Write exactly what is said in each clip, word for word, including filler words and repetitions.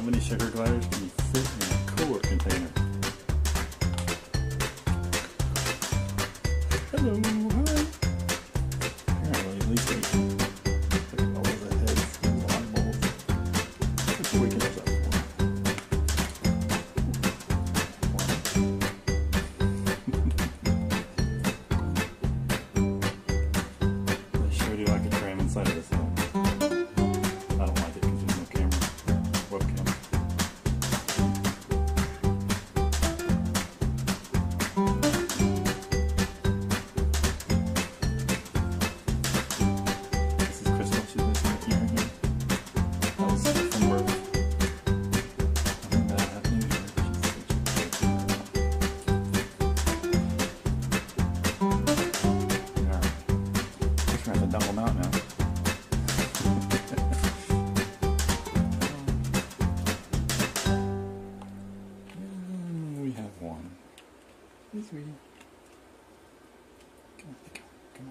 many sugar gliders can you fit in a cooler container? Hello, hi. Apparently, at least eight. Look at all the heads, the light bulbs. Let's wake it up for. They sure do like a tram inside of this though. I don't like it because there's no camera, webcam. This is Crystal, she's missing a key right here. That was from birth. Nothing bad happening here. Yeah. Just gonna have to dump them out now. We have one. Hey, sweetie. Come on, come on, come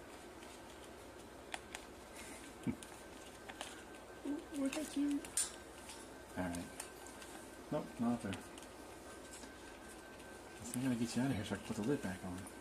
on. Ooh, look at you. Alright. Nope, not there. I gotta get you out of here so I can put the lid back on.